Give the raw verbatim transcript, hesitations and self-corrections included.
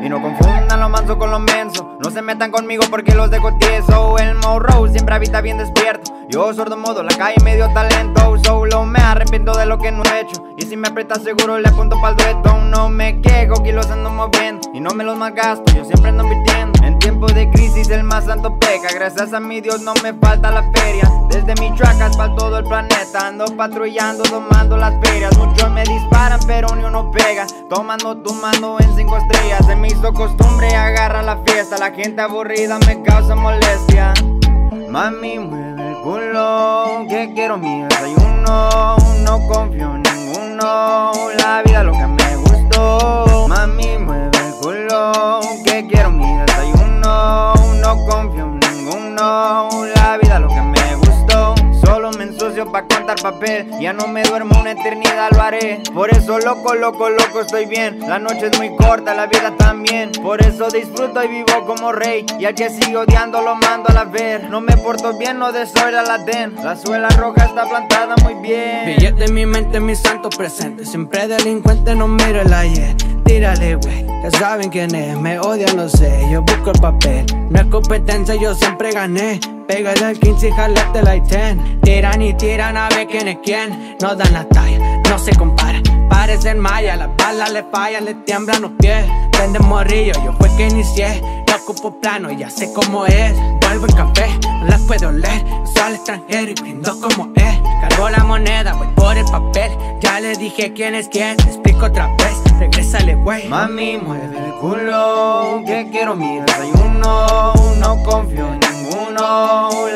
no confundan lo manso con lo menso. No se metan conmigo porque los dejo tieso. El Morro siempre habita bien despierto. Yo sordo modo, la calle me dio talento. Solo me arrepiento de lo que no he hecho. Y si me aprieta seguro le apunto pa'l dueto. No me quejo, kilos ando moviendo y no me los malgasto, yo siempre ando invirtiendo. En tiempos de crisis el más santo peca. Gracias a mi Dios no me falta la feria. Desde mi tracas para todo el planeta ando patrullando, domando las ferias. Muchos me disparan pero ni uno pega. Tomando, tomando en cinco estrellas. Se me hizo costumbre agarra la fiesta. La gente aburrida me causa molestia. Mami mueve el culo, que quiero mi desayuno. No confío en ninguno, la vida lo que me gustó. Mami mueve el culo, que quiero mi desayuno. No confío en ninguno, la vida lo que me gustó. Solo me ensucio pa' contar papel, ya no me duermo una eternidad, lo haré. Por eso loco, loco, loco estoy bien. La noche es muy corta, la vida también. Por eso disfruto y vivo como rey. Y al que sigue odiando lo mando a la ver. No me porto bien, no deseo ir a la den. La suela roja está plantada muy bien. Billete en mi mente, mi santo presente. Siempre delincuente, no miro el ayer. Tírale, wey, ya saben quién es. Me odian, lo sé, yo busco el papel. No es competencia, yo siempre gané. Pégale al quince y jalate la diez. Tiran y tiran a ver quién es quién. No dan la talla, no se compara. Parecen maya, las balas le fallan, le tiemblan los pies. Vende morrillo, yo fue que inicié. No ocupo plano, ya sé cómo es. Vuelvo el café, no las puedo leer. Soy al extranjero y brindo como es. Cargo la moneda, voy por el papel. Ya le dije quién es quién, te explico otra vez. Regrésale, güey. Mami mueve el culo, que quiero mi desayuno. No confío en ninguno,